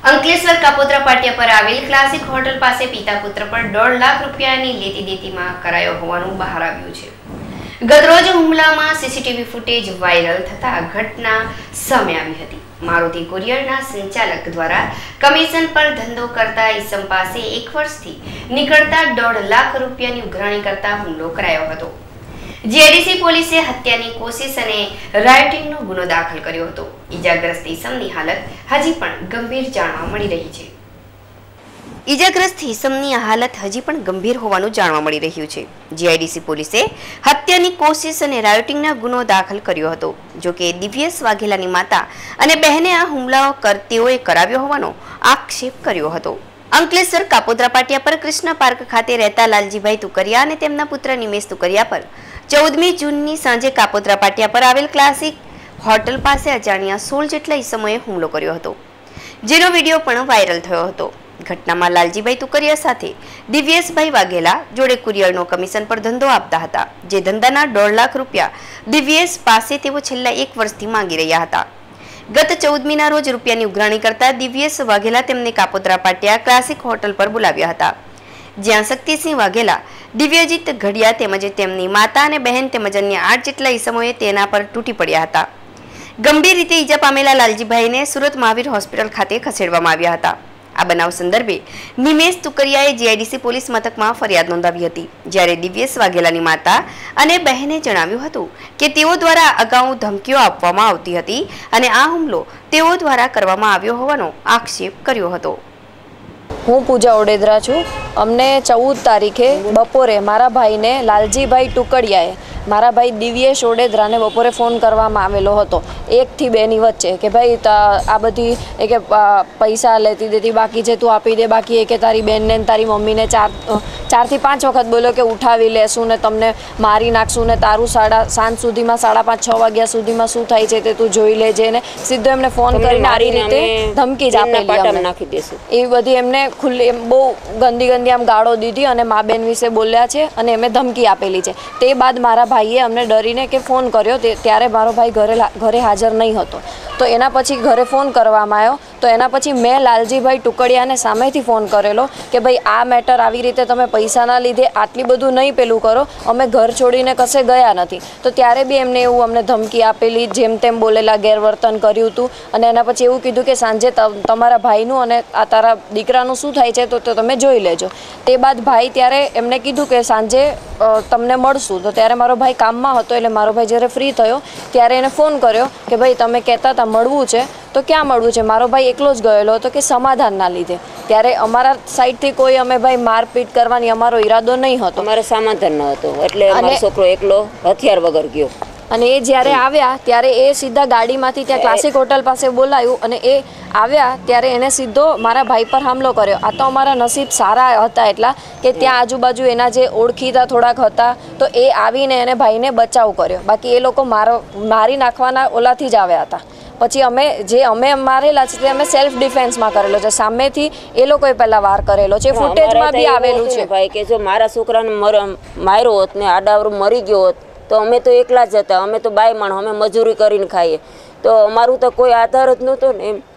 અંકલેશ્વર કાપોદ્રા પાટિયા પર આવેલ classic hotel પાસે પિતા પુત્ર પર 1.5 લાખ રૂપિયાની લેતી દેતીમાં કરાયો હોવાનું બહાર આવ્યું છે। ગતરોજ હુમલામાં સીસીટીવી ફૂટેજ વાયરલ થતા ઘટના સામે આવી હતી। મારુતિ કુરિયરના સંચાલક દ્વારા કમિશન પર ધંધો કરતા ઈસમ પાસે 1 વર્ષથી નીકળતા 1.5 લાખ રૂપિયાની ઉઘરાણી કરતા હુમલો કરાયો હતો। જીઆઈડીસી પોલીસે હત્યાની કોશિશ અને રાયોટિંગનો ગુનો દાખલ કર્યો હતો। ઈજાગ્રસ્ત ઈસમની હાલત હજી પણ ગંભીર જાણવા મળી રહી છે। ઈજાગ્રસ્ત ઈસમની હાલત હજી પણ ગંભીર હોવાનું જાણવા મળી રહ્યું છે। જીઆઈડીસી પોલીસે હત્યાની કોશિશ અને રાયોટિંગનો ગુનો દાખલ કર્યો હતો। જો કે દિવ્યેશ વાઘેલાની માતા અને બહેને આ હુમલાઓ તેઓએ કરાવ્યો હોવાનો આક્ષેપ કર્યો હતો। અંકલેશ્વર કાપોદ્રા પાટિયા પર કૃષ્ણ પાર્ક ખાતે રહેતા લાલજીભાઈ તુકરિયા અને તેમના પુત્ર નિમેશ તુકરિયા પર 14મી જૂનની સાંજે કાપોદ્રા પાટિયા પર આવેલ ક્લાસિક હોટલ પાસે અજાણ્યા 16 જેટલા ઈસમોએ હુમલો કર્યો હતો, જેનો વિડીયો પણ વાયરલ થયો હતો। ઘટનામાં લાલજીભાઈ તુકરિયા સાથે દિવ્યેશભાઈ વાઘેલા જોડે કુરિયરનો કમિશન પર ધંધો આપતા હતા, જે ધંધાના 1.5 લાખ રૂપિયા દિવ્યેશ પાસે તેઓ છેલ્લા 1 વર્ષથી માંગી રહ્યા હતા। ગત 14મીના રોજ રૂપિયાની ઉઘરાણી કરતા દિવ્યેશ વાઘેલા તેમને કાપોદ્રા પાટિયા ક્લાસિક હોટલ પર બોલાવ્યા હતા, જ્યાં શક્તિસિંહ વાઘેલા, દિવ્યજીત ઘડિયા તેમજ તેમની માતા અને બહેન તેમજ અન્ય 8 જેટલા ઈસમોએ તેના પર તૂટી પડ્યા હતા। ગંભીર રીતે ઈજા પામેલા લાલજીભાઈને સુરત મહાવીર હોસ્પિટલ ખાતે ખસેડવામાં આવ્યા હતા। આ બનાવ સંદર્ભે નિમેશ તુકરિયાએ જીઆઈડીસી પોલીસ મથકમાં ફરિયાદ નોંધાવી હતી, જ્યારે દિવ્યેશ વાઘેલાની માતા અને બહેને જણાવ્યું હતું કે તેઓ દ્વારા અગાઉ ધમકીઓ આપવામાં આવતી હતી અને આ હુમલો તેઓ દ્વારા કરવામાં આવ્યો હોવાનો આક્ષેપ કર્યો હતો। હું પૂજા ઓડેદરા છું। અમને 14 તારીખે બપોરે મારા ભાઈને લાલજીભાઈ ટુકડિયાએ મારા ભાઈ દિવ્યેશ ઓડેદરાને બપોરે ફોન કરવામાં આવેલો હતો 1 થી 2 ની વચ્ચે કે ભાઈ આ બધી કે પૈસા લેતી દેતી બાકી છે, તું આપી દે, બાકી કે તારી બેનને તારી મમ્મીને 4 થી 5 વખત બોલ્યો કે ઉઠાવી લેશું ને તમને મારી નાખશું ને તારું સાંજ સુધીમાં 5:30 6 વાગ્યા સુધીમાં શું થાય છે તે તું જોઈ લેજે ને સીધો એમને ફોન કરીને આ રીતે ધમકી જ આપેલી નાખી દેશું એવી બધી એમને ખુલ્લી બહુ ગંદી આમ ગાળો દીધી અને મા બેન વિશે બોલ્યા છે અને એમને ધમકી આપેલી છે। તે બાદ મારા ભાઈએ અમને ડરીને કે ફોન કર્યો, ત્યારે મારો ભાઈ ઘરે હાજર નહીં હતો, તો એના પછી ઘરે ફોન કરવામાં આવ્યો, તો એના પછી મેં લાલજીભાઈ ટુકડિયાને સામેથી ફોન કરેલો કે ભાઈ આ મેટર આવી રીતે તમે પૈસાના લીધે આટલી બધું નહીં પેલું કરો, અમે ઘર છોડીને કશે ગયા નથી। તો ત્યારે બી એમને એવું અમને ધમકી આપેલી, જેમ તેમ બોલેલા, ગેરવર્તન કર્યું હતું અને એના પછી એવું કીધું કે સાંજે તમારા ભાઈનું અને આ તારા દીકરાનું શું થાય છે તો તમે જોઈ લેજો। તે બાદ ભાઈ ત્યારે એમને કીધું કે સાંજે તમને મળશું, તો ત્યારે મારો ભાઈ કામમાં હતો, એટલે મારો ભાઈ જ્યારે ફ્રી થયો ત્યારે એને ફોન કર્યો કે ભાઈ તમે કહેતા હતા મળવું છે તો ક્યાં મળવું છે। મારો ભાઈ એકલો જ ગયેલો હતો કે સમાધાનના લીધે, ત્યારે અમારા સાઈડથી કોઈ અમે ભાઈ મારપીટ કરવાની અમારો ઈરાદો નહીં હતો, અમારે સમાધાન ન હતો, એટલે મારો છોકરો એકલો હથિયાર વગર ગયો અને એ જ્યારે આવ્યા ત્યારે એ સીધા ગાડીમાંથી ત્યાં ક્લાસિક હોટલ પાસે બોલાવ્યું અને એ આવ્યા ત્યારે એને સીધો મારા ભાઈ પર હુમલો કર્યો। આ તો અમારા નસીબ સારા હતા એટલા કે ત્યાં આજુબાજુ એના જે ઓળખીતા થોડાક હતા, તો એ આવીને એને ભાઈને બચાવ કર્યો, બાકી એ લોકો મારી નાખવાના ઓલાથી જ આવ્યા હતા। પછી અમે મારેલા છે તે અમે સેલ્ફ ડિફેન્સમાં કરેલો છે, સામેથી એ લોકોએ પહેલા વાર કરેલો છે, ફૂટેજમાં બી આવેલું છે ભાઈ કે જો મારા છોકરાને માર્યો હોત ને આડાવરું મરી ગયો હોત તો અમે તો એકલા જ હતા, અમે તો બાય માણસ, અમે મજૂરી કરીને ખાઈએ, તો અમારું તો કોઈ આધાર જ નહોતો ને, એમ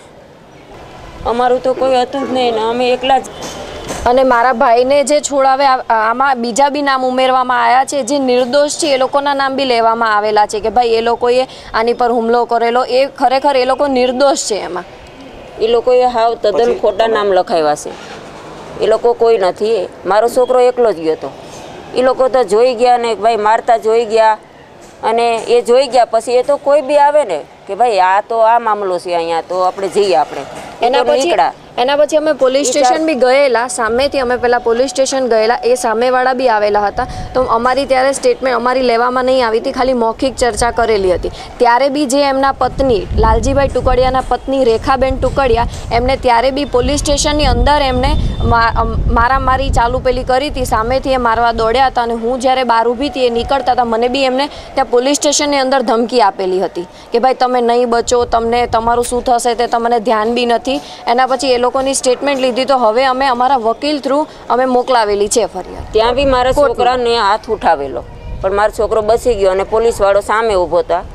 અમારું તો કોઈ હતું જ નહીં ને, અમે એકલા જ। અને મારા ભાઈને જે છોડાવે આમાં બીજા બી નામ ઉમેરવામાં આવ્યા છે, જે નિર્દોષ છે એ લોકોના નામ બી લેવામાં આવેલા છે કે ભાઈ એ લોકોએ આની પર હુમલો કરેલો, એ ખરેખર એ લોકો નિર્દોષ છે। એમાં એ લોકોએ હાવ તદ્દન ખોટા નામ લખાવ્યા છે, એ લોકો કોઈ નથી, મારો છોકરો એકલો જ ગયો હતો। એ લોકો તો જોઈ ગયા ને ભાઈ મારતા જોઈ ગયા, અને એ જોઈ ગયા પછી એ તો કોઈ બી આવે ને કે ભાઈ આ તો આ મામલો છે અહીંયા, તો આપણે જઈએ આપણે એના પછી અમે પોલીસ સ્ટેશન બી ગયેલા, સામેથી અમે પહેલાં પોલીસ સ્ટેશન ગયેલા, એ સામેવાળા બી આવેલા હતા, તો અમારી ત્યારે સ્ટેટમેન્ટ અમારી લેવામાં નહીં આવી હતી, ખાલી મૌખિક ચર્ચા કરેલી હતી। ત્યારે બી જે એમના પત્ની લાલજીભાઈ ટુકડિયાના પત્ની રેખાબેન ટુકડિયા, એમને ત્યારે બી પોલીસ સ્ટેશનની અંદર એમને મારામારી ચાલુ પેલી કરી હતી, સામેથી એ મારવા દોડ્યા હતા, અને હું જ્યારે બહાર ઊભી હતી એ નીકળતા હતા, મને બી એમને ત્યાં પોલીસ સ્ટેશનની અંદર ધમકી આપેલી હતી કે ભાઈ તમે નહીં બચો, તમને તમારું શું થશે તે તમને ધ્યાન બી નથી। એના પછી એ લોકોની સ્ટેટમેન્ટ લીધી, તો હવે અમે અમારા વકીલ થ્રુ અમે મોકલાવેલી છે ફરિયાદ। ત્યાં બી મારા છોકરાને હાથ ઉઠાવેલો, પણ મારો છોકરો બચી ગયો અને પોલીસ વાળો સામે ઊભો હતા,